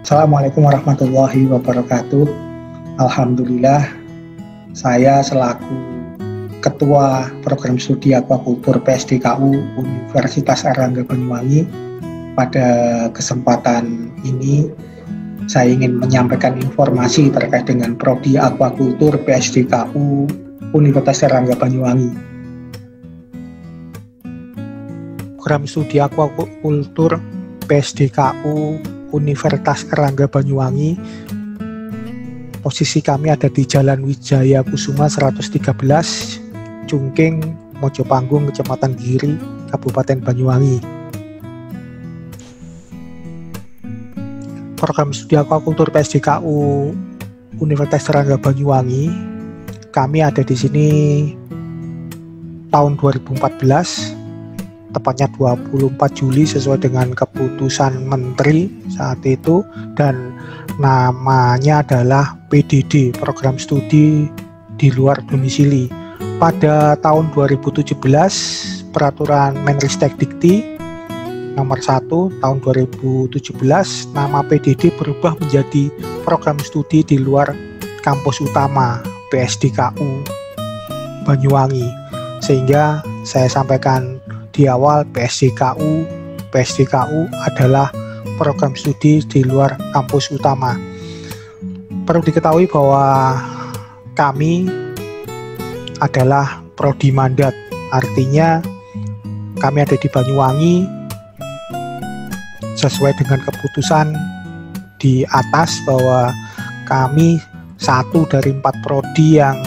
Assalamualaikum warahmatullahi wabarakatuh. Alhamdulillah, saya selaku Ketua Program Studi Aquakultur PSDKU Universitas Airlangga Banyuwangi, pada kesempatan ini saya ingin menyampaikan informasi terkait dengan Prodi Aquakultur PSDKU Universitas Airlangga Banyuwangi. Program Studi Aquakultur PSDKU Universitas Airlangga Banyuwangi, posisi kami ada di Jalan Wijaya Kusuma 113, Cungking, Mojopanggung, Kecamatan Giri, Kabupaten Banyuwangi. Program Studi Aquakultur PSDKU Universitas Airlangga Banyuwangi, kami ada di sini tahun 2014, tepatnya 24 Juli sesuai dengan keputusan Menteri saat itu, dan namanya adalah PDD, Program Studi di Luar Domisili. Pada tahun 2017, Peraturan Menristek-Dikti nomor 1 tahun 2017, nama PDD berubah menjadi Program Studi di Luar Kampus Utama PSDKU Banyuwangi, sehingga saya sampaikan di awal, PSDKU adalah program studi di luar kampus utama. Perlu diketahui bahwa kami adalah prodi mandat, artinya kami ada di Banyuwangi sesuai dengan keputusan di atas bahwa kami satu dari 4 prodi yang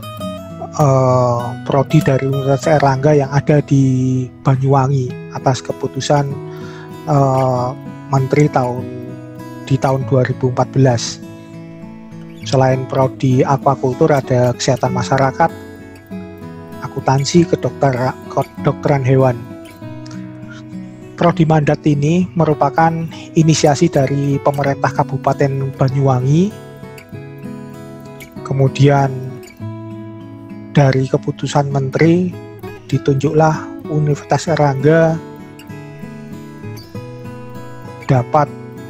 prodi dari Universitas Airlangga yang ada di Banyuwangi atas keputusan Menteri di tahun 2014. Selain prodi aquakultur ada kesehatan masyarakat, akuntansi, kedokteran hewan. Prodi mandat ini merupakan inisiasi dari pemerintah Kabupaten Banyuwangi, kemudian dari keputusan Menteri ditunjuklah Universitas Airlangga dapat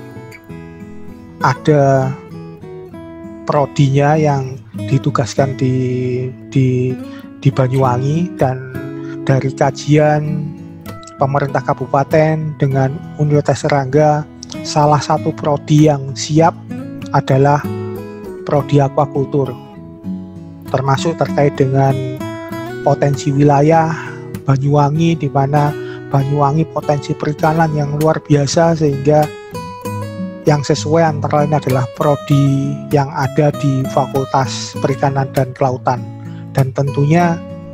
ada prodinya yang ditugaskan di Banyuwangi, dan dari kajian pemerintah kabupaten dengan Universitas Airlangga, salah satu prodi yang siap adalah prodi aquakultur, termasuk terkait dengan potensi wilayah Banyuwangi, di mana Banyuwangi potensi perikanan yang luar biasa, sehingga yang sesuai antara lain adalah prodi yang ada di Fakultas Perikanan dan Kelautan. Dan tentunya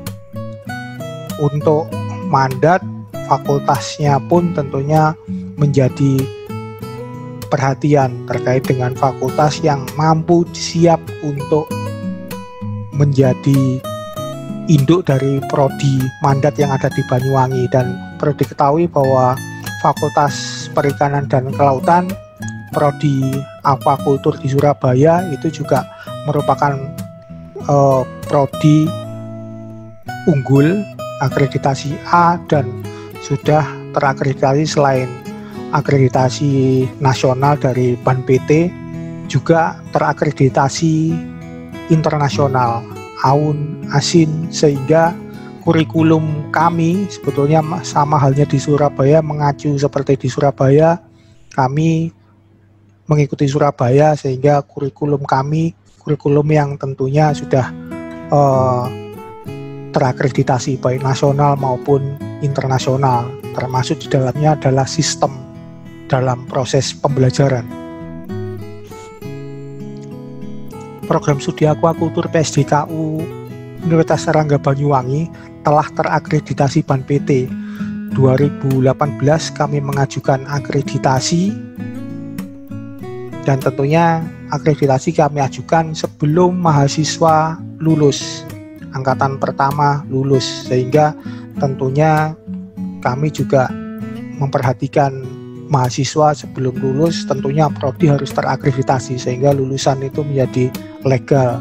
untuk mandat fakultasnya pun tentunya menjadi perhatian terkait dengan fakultas yang mampu siap untuk menjadi induk dari prodi mandat yang ada di Banyuwangi. Dan perlu diketahui bahwa Fakultas Perikanan dan Kelautan, prodi aquakultur di Surabaya itu juga merupakan prodi unggul akreditasi A dan sudah terakreditasi, selain akreditasi nasional dari BAN-PT, juga terakreditasi internasional AUN, ASIN, sehingga kurikulum kami sebetulnya sama halnya di Surabaya, mengacu seperti di Surabaya. Kami mengikuti Surabaya, sehingga kurikulum kami kurikulum yang tentunya sudah terakreditasi baik nasional maupun internasional, termasuk di dalamnya adalah sistem dalam proses pembelajaran. Program Studi Aquakultur PSDKU Universitas Airlangga Banyuwangi telah terakreditasi BAN-PT. 2018 kami mengajukan akreditasi, dan tentunya akreditasi kami ajukan sebelum mahasiswa lulus, angkatan pertama lulus, sehingga tentunya kami juga memperhatikan mahasiswa sebelum lulus, tentunya prodi harus terakreditasi sehingga lulusan itu menjadi legal.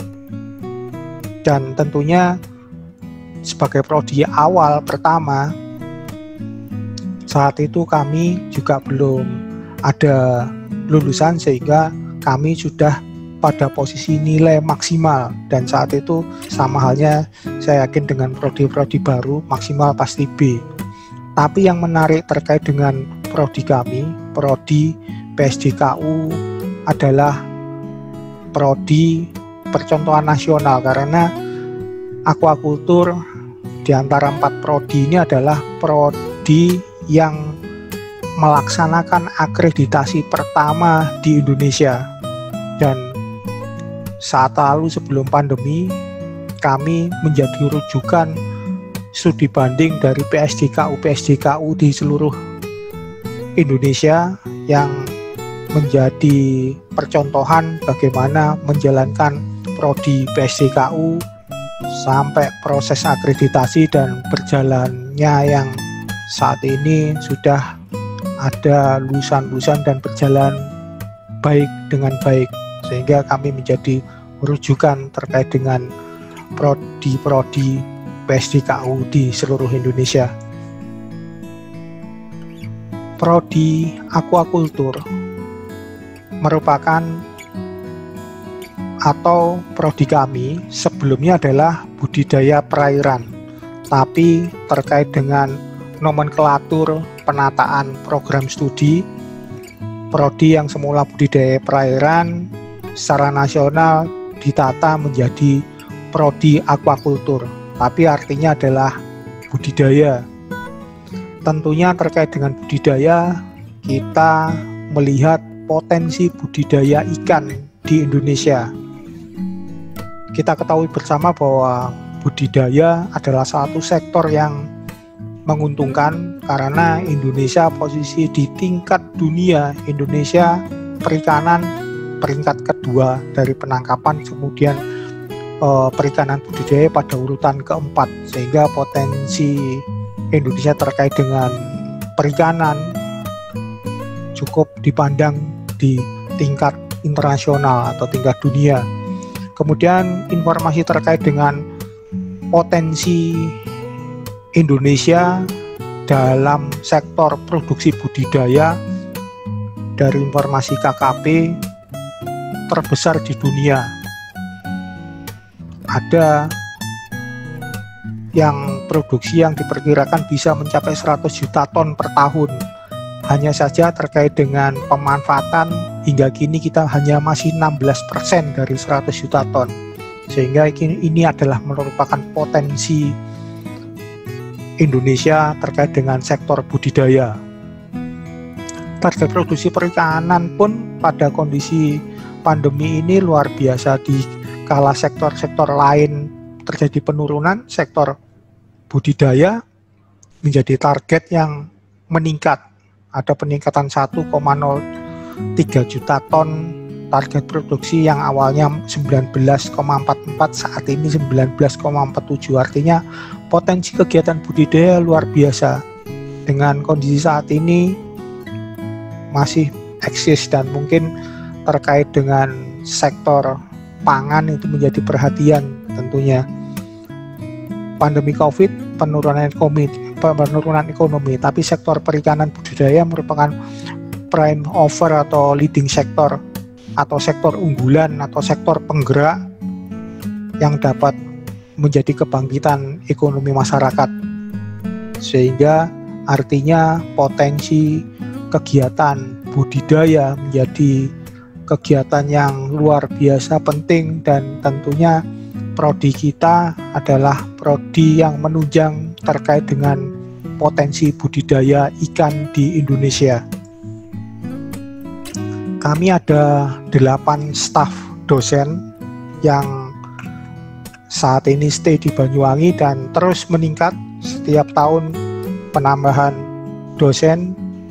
Dan tentunya sebagai prodi awal pertama, saat itu kami juga belum ada lulusan, sehingga kami sudah pada posisi nilai maksimal, dan saat itu sama halnya saya yakin dengan prodi-prodi baru, maksimal pasti B. Tapi yang menarik terkait dengan prodi kami, prodi PSDKU, adalah prodi percontohan nasional, karena aquaculture di antara 4 prodi ini adalah prodi yang melaksanakan akreditasi pertama di Indonesia. Dan saat lalu sebelum pandemi, kami menjadi rujukan studi banding dari PSDKU di seluruh Indonesia yang menjadi percontohan bagaimana menjalankan prodi PSDKU sampai proses akreditasi dan berjalannya yang saat ini sudah ada lulusan-lulusan dan berjalan baik dengan baik, sehingga kami menjadi rujukan terkait dengan prodi-prodi PSDKU di seluruh Indonesia. Prodi aquaculture merupakan atau prodi kami sebelumnya adalah budidaya perairan, tapi terkait dengan nomenklatur penataan program studi, prodi yang semula budidaya perairan secara nasional ditata menjadi prodi aquaculture, tapi artinya adalah budidaya. Tentunya terkait dengan budidaya, kita melihat potensi budidaya ikan di Indonesia. Kita ketahui bersama bahwa budidaya adalah satu sektor yang menguntungkan karena Indonesia posisi di tingkat dunia. Indonesia perikanan peringkat kedua dari penangkapan, kemudian perikanan budidaya pada urutan keempat, sehingga potensi Indonesia terkait dengan perikanan cukup dipandang di tingkat internasional atau tingkat dunia. Kemudian informasi terkait dengan potensi Indonesia dalam sektor produksi budidaya dari informasi KKP terbesar di dunia. Ada yang produksi yang diperkirakan bisa mencapai 100 juta ton per tahun. Hanya saja terkait dengan pemanfaatan hingga kini kita hanya masih 16% dari 100 juta ton. Sehingga ini adalah merupakan potensi Indonesia terkait dengan sektor budidaya. Target produksi perikanan pun pada kondisi pandemi ini luar biasa, di kala sektor-sektor lain terjadi penurunan, sektor budidaya menjadi target yang meningkat. Ada peningkatan 1,03 juta ton target produksi yang awalnya 19,44 saat ini 19,47. Artinya potensi kegiatan budidaya luar biasa. Dengan kondisi saat ini masih eksis, dan mungkin terkait dengan sektor pangan itu menjadi perhatian tentunya. Pandemi COVID, penurunan ekonomi, tapi sektor perikanan budidaya merupakan prime mover atau leading sektor atau sektor unggulan atau sektor penggerak yang dapat menjadi kebangkitan ekonomi masyarakat, sehingga artinya potensi kegiatan budidaya menjadi kegiatan yang luar biasa penting. Dan tentunya prodi kita adalah prodi yang menunjang terkait dengan potensi budidaya ikan di Indonesia. Kami ada 8 staf dosen yang saat ini stay di Banyuwangi dan terus meningkat setiap tahun penambahan dosen.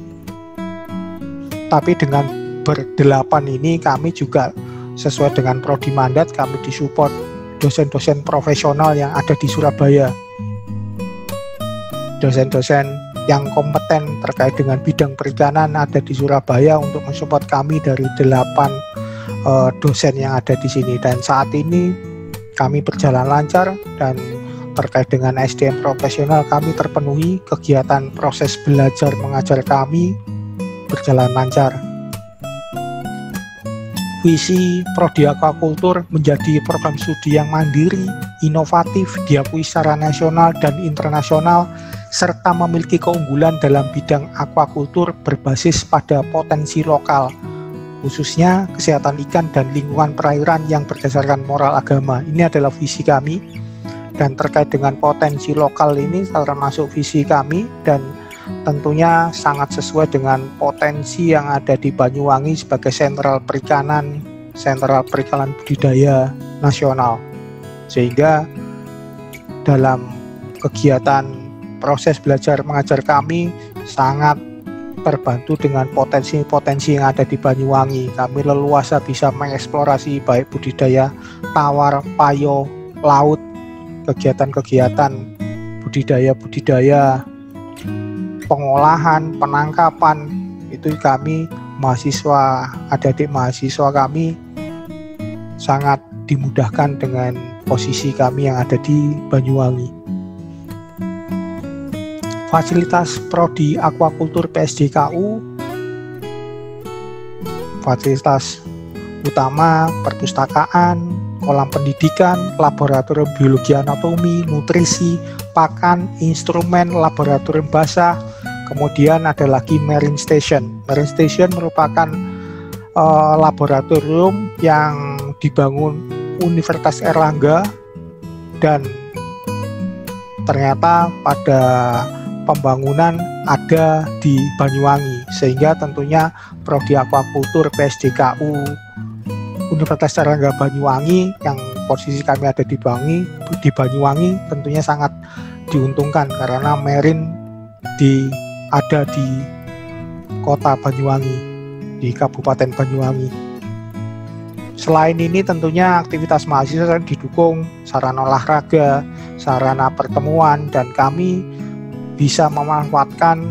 Tapi dengan berdelapan ini kami juga sesuai dengan prodi mandat, kami disupport dosen-dosen profesional yang ada di Surabaya. Dosen-dosen yang kompeten terkait dengan bidang perikanan ada di Surabaya untuk mensupport kami dari 8 dosen yang ada di sini. Dan saat ini kami berjalan lancar, dan terkait dengan SDM profesional kami terpenuhi, kegiatan proses belajar mengajar kami berjalan lancar. Visi Prodi Aquaculture menjadi program studi yang mandiri, inovatif, diakui secara nasional dan internasional, serta memiliki keunggulan dalam bidang aquaculture berbasis pada potensi lokal, khususnya kesehatan ikan dan lingkungan perairan yang berdasarkan moral agama. Ini adalah visi kami, dan terkait dengan potensi lokal ini termasuk visi kami, dan tentunya sangat sesuai dengan potensi yang ada di Banyuwangi sebagai sentral perikanan budidaya nasional. Sehingga dalam kegiatan proses belajar mengajar kami sangat terbantu dengan potensi-potensi yang ada di Banyuwangi. Kami leluasa bisa mengeksplorasi baik budidaya tawar, payo, laut, kegiatan-kegiatan budidaya, pengolahan, penangkapan, itu kami mahasiswa, adik-adik mahasiswa kami sangat dimudahkan dengan posisi kami yang ada di Banyuwangi. Fasilitas Prodi Aquaculture PSDKU, fasilitas utama perpustakaan, kolam pendidikan, laboratorium biologi anatomi, nutrisi, pakan, instrumen, laboratorium basah. Kemudian ada lagi Marine Station. Marine Station merupakan laboratorium yang dibangun Universitas Airlangga, dan ternyata pada pembangunan ada di Banyuwangi, sehingga tentunya Prodi Aquaculture PSDKU Universitas Airlangga Banyuwangi yang posisi kami ada di Banyuwangi tentunya sangat diuntungkan karena Marine ada di kota Banyuwangi, di Kabupaten Banyuwangi. Selain ini tentunya aktivitas mahasiswa didukung sarana olahraga, sarana pertemuan, dan kami bisa memanfaatkan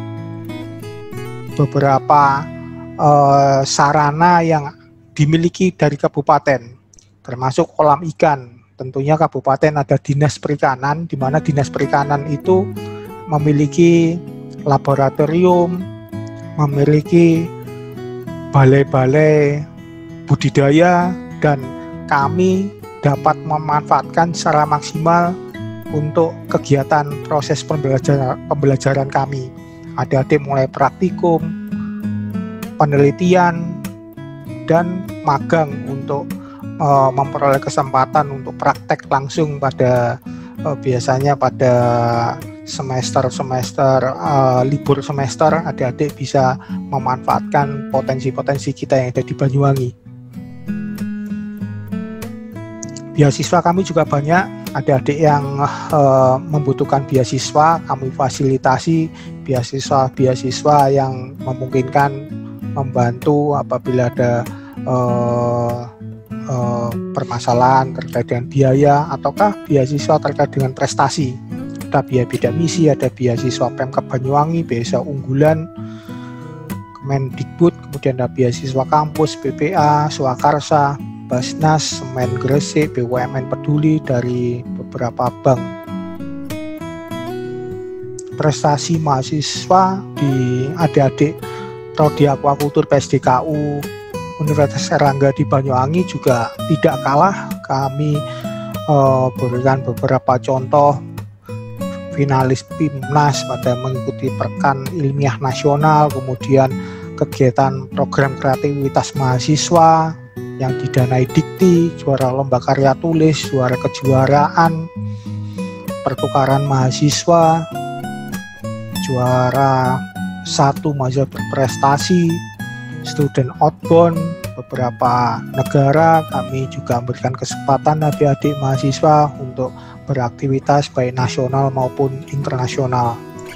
beberapa sarana yang dimiliki dari kabupaten, termasuk kolam ikan. Tentunya kabupaten ada dinas perikanan, di mana dinas perikanan itu memiliki laboratorium, memiliki balai-balai budidaya, dan kami dapat memanfaatkan secara maksimal untuk kegiatan proses pembelajaran kami. Adik-adik mulai praktikum, penelitian, dan magang untuk memperoleh kesempatan untuk praktek langsung pada biasanya pada libur semester, adik-adik bisa memanfaatkan potensi-potensi kita yang ada di Banyuwangi. Beasiswa kami juga banyak, adik-adik yang membutuhkan beasiswa, kami fasilitasi beasiswa yang memungkinkan membantu apabila ada permasalahan terkait dengan biaya ataukah beasiswa terkait dengan prestasi. Ada biaya bidang misi, ada beasiswa Pemkab Banyuwangi, beasiswa unggulan Kemendikbud, kemudian ada beasiswa kampus, BPA, Swakarsa, Basnas, Semen Gresik, BUMN Peduli dari beberapa bank. Prestasi mahasiswa di adik-adik Prodi Aquaculture PSDKU Universitas Airlangga di Banyuwangi juga tidak kalah. Kami berikan beberapa contoh finalis PIMNAS pada mengikuti Pekan Ilmiah Nasional, kemudian kegiatan program kreativitas mahasiswa yang didanai Dikti, juara lomba karya tulis, juara kejuaraan, pertukaran mahasiswa, juara 1 mahasiswa berprestasi, student outbound beberapa negara. Kami juga memberikan kesempatan adik-adik mahasiswa untuk beraktivitas baik nasional maupun internasional.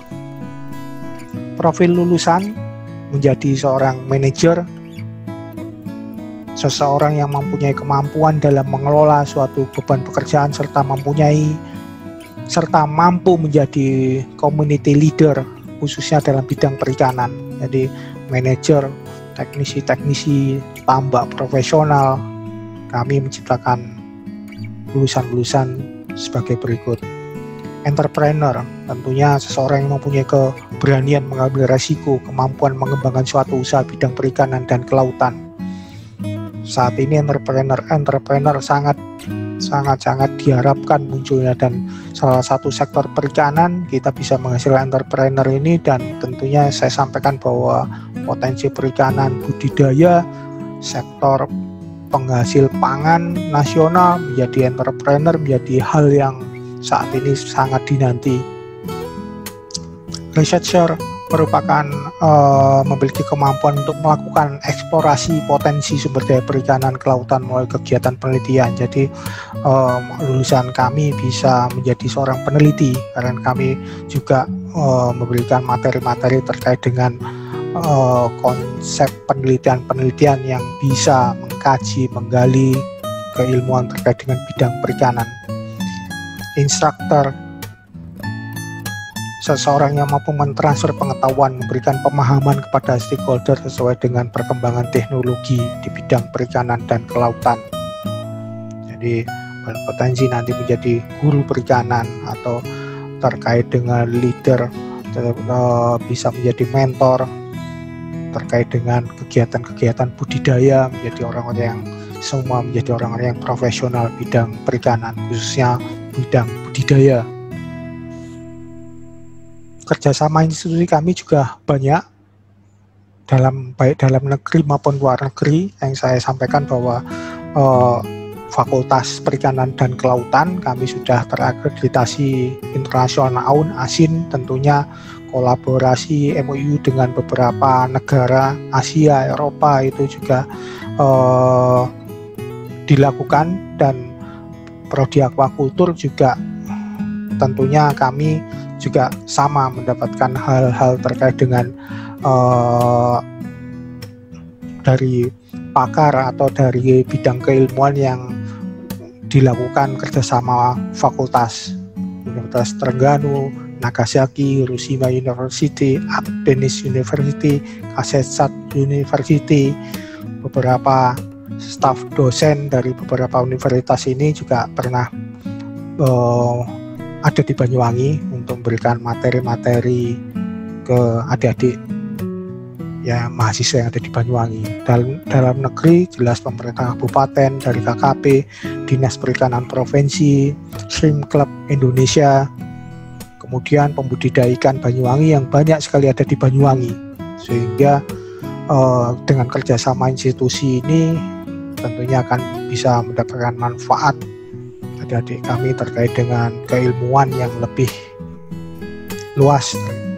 Profil lulusan menjadi seorang manajer, seseorang yang mempunyai kemampuan dalam mengelola suatu beban pekerjaan serta mampu menjadi community leader khususnya dalam bidang perikanan. Jadi manajer, teknisi tambak profesional, kami menciptakan lulusan-lulusan sebagai berikut. Entrepreneur, tentunya seseorang yang mempunyai keberanian mengambil resiko, kemampuan mengembangkan suatu usaha bidang perikanan dan kelautan. saat ini entrepreneur sangat diharapkan munculnya, dan salah satu sektor perikanan kita bisa menghasilkan entrepreneur ini. Dan tentunya saya sampaikan bahwa potensi perikanan budidaya, sektor penghasil pangan nasional menjadi entrepreneur menjadi hal yang saat ini sangat dinanti. Researcher merupakan memiliki kemampuan untuk melakukan eksplorasi potensi sumber daya perikanan kelautan melalui kegiatan penelitian. Jadi lulusan kami bisa menjadi seorang peneliti karena kami juga memberikan materi-materi terkait dengan konsep penelitian yang bisa mengkaji, menggali keilmuan terkait dengan bidang perikanan. Instruktur, seseorang yang mampu mentransfer pengetahuan, memberikan pemahaman kepada stakeholder sesuai dengan perkembangan teknologi di bidang perikanan dan kelautan. Jadi berpotensi nanti menjadi guru perikanan atau terkait dengan leader, bisa menjadi mentor terkait dengan kegiatan-kegiatan budidaya, menjadi orang-orang yang profesional bidang perikanan, khususnya bidang budidaya. Kerjasama institusi kami juga banyak, baik dalam negeri maupun luar negeri. Yang saya sampaikan bahwa Fakultas Perikanan dan Kelautan kami sudah terakreditasi internasional ASIN, tentunya kolaborasi MOU dengan beberapa negara Asia, Eropa itu juga dilakukan, dan prodi aquakultur juga tentunya kami juga sama mendapatkan hal-hal terkait dengan dari pakar atau dari bidang keilmuan yang dilakukan kerjasama fakultas. Universitas Terengganu, Nagasaki, Hiroshima University, Atenis University, Kasetsat University, beberapa staf dosen dari beberapa universitas ini juga pernah ada di Banyuwangi untuk memberikan materi-materi ke adik-adik ya mahasiswa yang ada di Banyuwangi. Dalam negeri jelas pemerintah kabupaten, dari KKP, Dinas Perikanan Provinsi, Shrimp Club Indonesia, kemudian pembudidaya ikan Banyuwangi yang banyak sekali ada di Banyuwangi, sehingga dengan kerjasama institusi ini tentunya akan bisa mendapatkan manfaat adik-adik kami terkait dengan keilmuan yang lebih luas.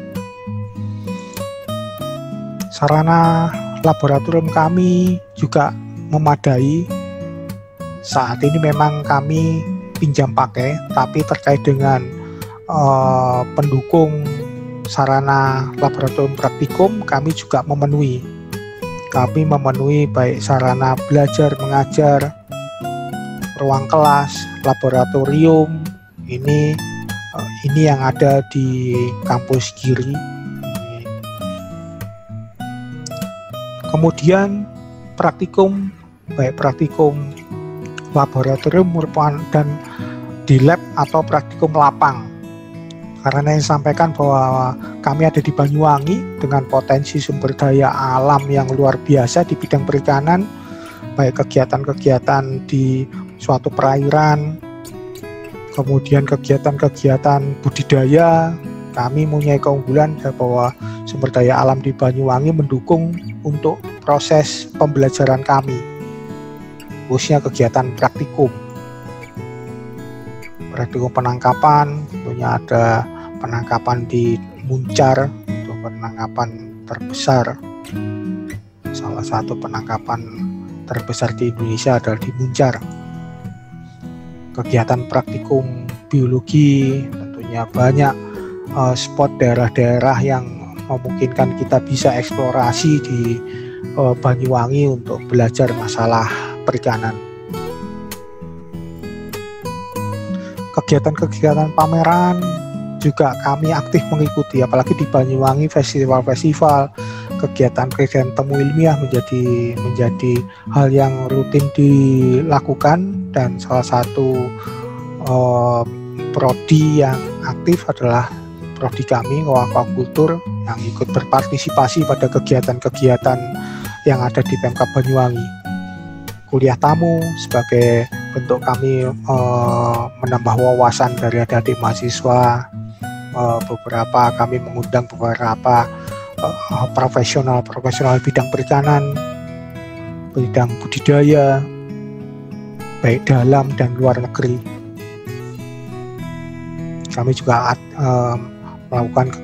Sarana laboratorium kami juga memadai. Saat ini memang kami pinjam pakai, tapi terkait dengan pendukung sarana laboratorium praktikum kami juga memenuhi. Kami memenuhi baik sarana belajar mengajar, ruang kelas, laboratorium. Ini yang ada di kampus Giri. Kemudian praktikum, baik praktikum laboratorium merupakan dan di lab atau praktikum lapang. Karena yang disampaikan bahwa kami ada di Banyuwangi dengan potensi sumber daya alam yang luar biasa di bidang perikanan, baik kegiatan-kegiatan di suatu perairan, kemudian kegiatan-kegiatan budidaya. Kami mempunyai keunggulan bahwa sumber daya alam di Banyuwangi mendukung untuk proses pembelajaran kami, khususnya kegiatan praktikum penangkapan. Tentunya ada penangkapan di Muncar, itu penangkapan terbesar, salah satu penangkapan terbesar di Indonesia adalah di Muncar. Kegiatan praktikum biologi, tentunya banyak spot daerah-daerah yang memungkinkan kita bisa eksplorasi di Banyuwangi untuk belajar masalah perikanan. Kegiatan-kegiatan pameran juga kami aktif mengikuti, apalagi di Banyuwangi festival-festival, kegiatan-kegiatan temu ilmiah menjadi hal yang rutin dilakukan. Dan salah satu prodi yang aktif adalah prodi kami aquakultur yang ikut berpartisipasi pada kegiatan-kegiatan yang ada di Pemkab Banyuwangi. kuliah tamu sebagai bentuk kami menambah wawasan dari adik-adik mahasiswa. Beberapa kami mengundang beberapa profesional bidang perikanan, bidang budidaya, baik dalam dan luar negeri. Kami juga melakukan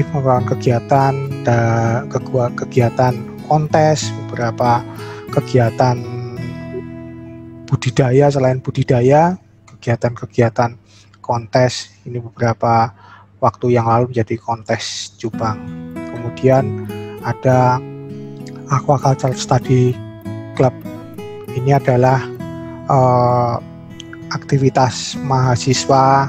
kegiatan kontes, beberapa kegiatan budidaya. Selain budidaya, kegiatan kontes ini beberapa waktu yang lalu menjadi kontes cupang. Kemudian ada Aquaculture Study Club. Ini adalah aktivitas mahasiswa,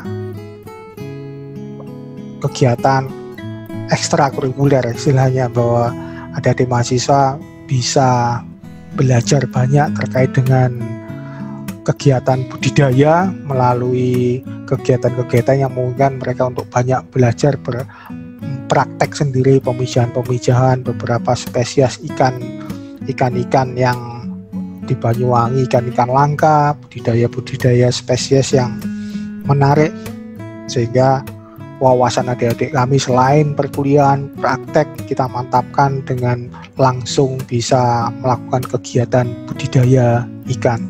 kegiatan ekstrakurikuler istilahnya, bahwa adik-adik mahasiswa bisa belajar banyak terkait dengan kegiatan budidaya melalui kegiatan-kegiatan yang memungkinkan mereka untuk banyak belajar praktek sendiri pemijahan beberapa spesies ikan-ikan yang di Banyuwangi, ikan-ikan langka, budidaya spesies yang menarik, sehingga wawasan adik-adik kami selain perkuliahan praktek kita mantapkan dengan langsung bisa melakukan kegiatan budidaya ikan.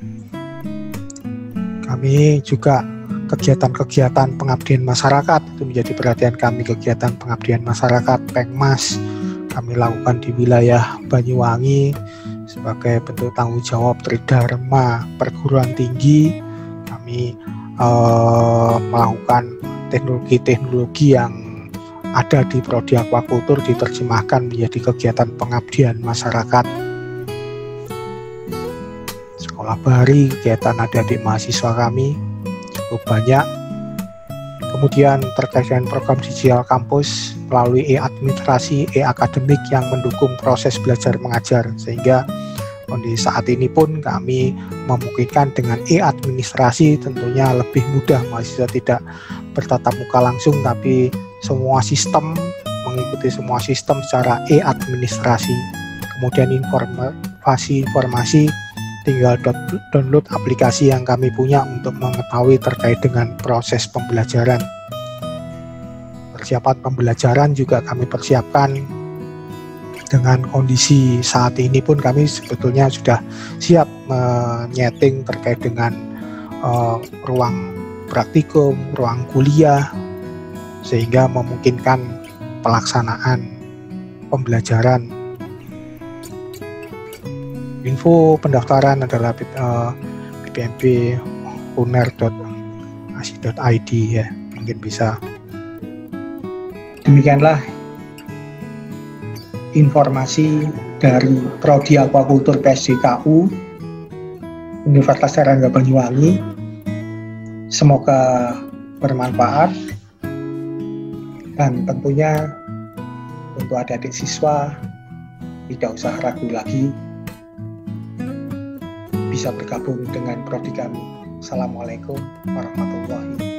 Kami juga kegiatan-kegiatan pengabdian masyarakat itu menjadi perhatian kami. Kegiatan pengabdian masyarakat Pengmas kami lakukan di wilayah Banyuwangi sebagai bentuk tanggung jawab Tridharma perguruan tinggi. Kami melakukan teknologi-teknologi yang ada di Prodi Aquakultur diterjemahkan menjadi kegiatan pengabdian masyarakat. Sekolah Bahari, kegiatan adik-adik mahasiswa kami cukup banyak. Kemudian terkait dengan program digital kampus melalui e-administrasi, e-akademik yang mendukung proses belajar mengajar, sehingga di saat ini pun kami memungkinkan dengan e-administrasi tentunya lebih mudah, mahasiswa tidak bertatap muka langsung tapi semua sistem mengikuti semua sistem secara e-administrasi. Kemudian informasi tinggal download aplikasi yang kami punya untuk mengetahui terkait dengan proses pembelajaran. Persiapan pembelajaran juga kami persiapkan dengan kondisi saat ini pun kami sebetulnya sudah siap menyeting terkait dengan ruang praktikum, ruang kuliah, sehingga memungkinkan pelaksanaan pembelajaran. Info pendaftaran adalah ppmp.uner.ac.id ya, mungkin bisa. Demikianlah informasi dari Prodi Aquakultur PSDKU Universitas Airlangga Banyuwangi. Semoga bermanfaat, dan tentunya untuk adik-adik siswa tidak usah ragu lagi bisa bergabung dengan prodi kami. Assalamualaikum warahmatullahi wabarakatuh.